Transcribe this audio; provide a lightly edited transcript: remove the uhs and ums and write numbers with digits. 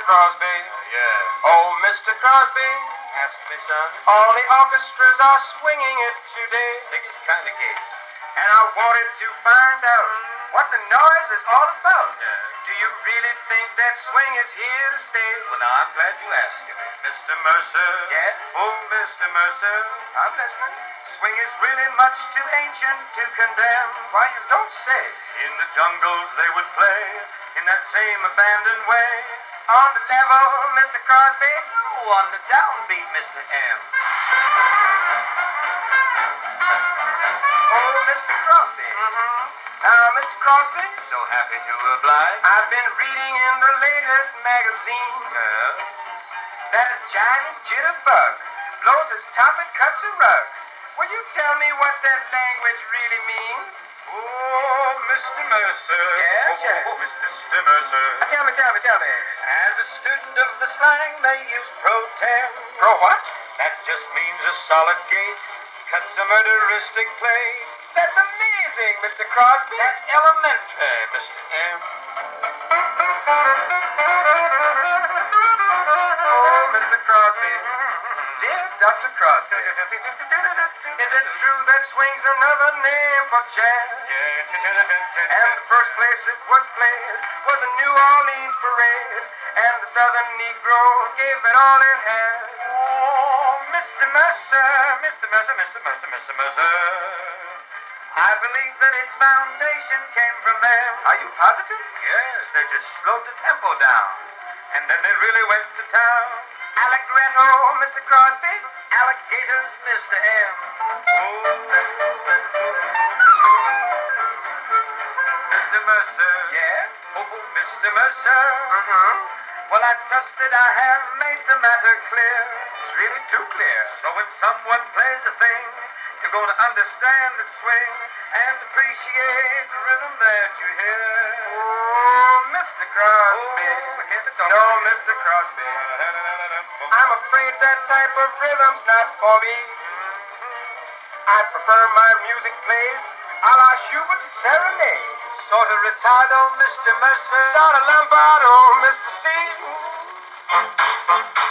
Crosby. Yeah. Oh, Mr. Crosby. Ask me, son. All the orchestras are swinging it today. Think it's kind of gates. And I wanted to find out what the noise is all about. Yeah. Do you really think that swing is here to stay? Well, now, I'm glad you asked me. Mr. Mercer. Yeah? Oh, Mr. Mercer. I'm listening. Swing is really much too ancient to condemn. Why, you don't say. In the jungles they would play in that same abandoned way. On the level, Mr. Crosby? No, on the downbeat, Mr. M. Oh, Mr. Crosby. Now, Mr. Crosby? So happy to oblige. I've been reading in the latest magazine that a giant jitterbug blows his top and cuts a rug. Will you tell me what that language really means? Oh, Mr. Mercer. Yes, yes. Oh, Mr. Mercer. Tell me. As a student of the slang, they use pro-tem. Pro what? That just means a solid gate. Cuts a murderistic play. That's amazing, Mr. Crosby. That's elementary, Mr. M. Oh, Mr. Crosby. Dear Dr. Crosby. Is it true that swing's another name for jazz? And the first place it was played was a New Orleans parade, and the Southern Negro gave it all it had. Oh, Mr. Mercer. I believe that its foundation came from them. Are you positive? Yes, they just slowed the tempo down. And then they really went to town. Allegretto, Mr. Crosby. Alligators, Mr. M. Oh, Mr. Mercer. Yes? Oh, Mr. Mercer. Well, I trust that I have made the matter clear. It's really too clear. So when someone plays a thing, you're going to understand its swing and appreciate the rhythm that you hear. Oh, Mr. Crosby. No, Mr. Crosby. I'm afraid that type of rhythm's not for me. I prefer my music played a la Schubert serenade. Sort of retardo, Mr. Mercer. Sort of lombardo, Mr. C.